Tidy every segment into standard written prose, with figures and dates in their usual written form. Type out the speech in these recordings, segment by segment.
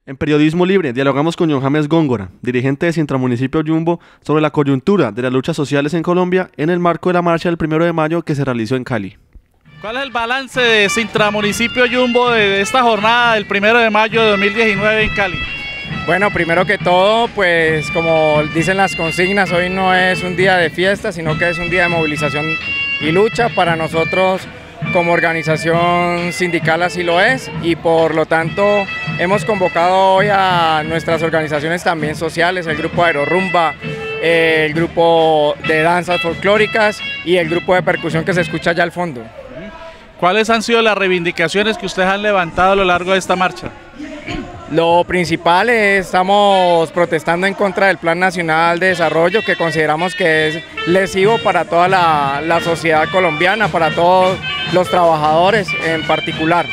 En Periodismo Libre dialogamos con John James Góngora, dirigente de Sintramunicipio Yumbo, sobre la coyuntura de las luchas sociales en Colombia en el marco de la marcha del 1 de mayo que se realizó en Cali. ¿Cuál es el balance de Sintramunicipio Yumbo de esta jornada del 1 de mayo de 2019 en Cali? Bueno, primero que todo, pues como dicen las consignas, hoy no es un día de fiesta, sino que es un día de movilización y lucha. Para nosotros como organización sindical así lo es, y por lo tanto hemos convocado hoy a nuestras organizaciones también sociales, el grupo Aerorrumba, el grupo de danzas folclóricas y el grupo de percusión que se escucha allá al fondo. ¿Cuáles han sido las reivindicaciones que ustedes han levantado a lo largo de esta marcha? Lo principal es, estamos protestando en contra del Plan Nacional de Desarrollo, que consideramos que es lesivo para toda la sociedad colombiana, para todos los trabajadores en particular.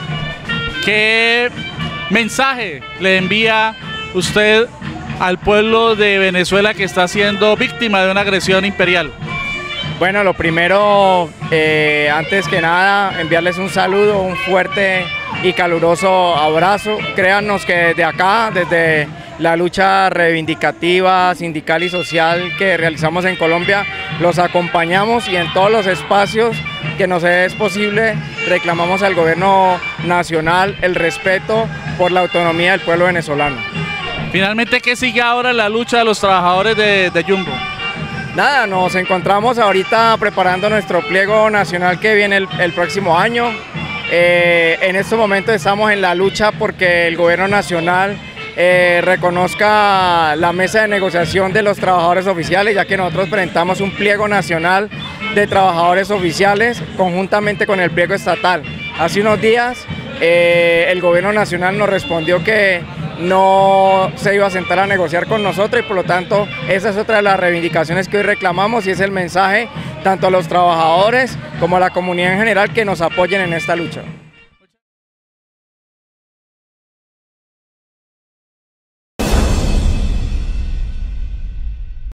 ¿Qué mensaje le envía usted al pueblo de Venezuela que está siendo víctima de una agresión imperial? Bueno, lo primero, antes que nada, enviarles un saludo, un fuerte y caluroso abrazo. Créanos que desde acá, desde la lucha reivindicativa, sindical y social que realizamos en Colombia, los acompañamos y en todos los espacios que nos es posible reclamamos al gobierno nacional el respeto por la autonomía del pueblo venezolano. Finalmente, ¿qué sigue ahora en la lucha de los trabajadores de Yumbo? Nada, nos encontramos ahorita preparando nuestro pliego nacional que viene el próximo año. En estos momentos estamos en la lucha porque el gobierno nacional reconozca la mesa de negociación de los trabajadores oficiales, ya que nosotros presentamos un pliego nacional de trabajadores oficiales conjuntamente con el pliego estatal. Hace unos días el gobierno nacional nos respondió que no se iba a sentar a negociar con nosotros y por lo tanto esa es otra de las reivindicaciones que hoy reclamamos y es el mensaje tanto a los trabajadores como a la comunidad en general que nos apoyen en esta lucha.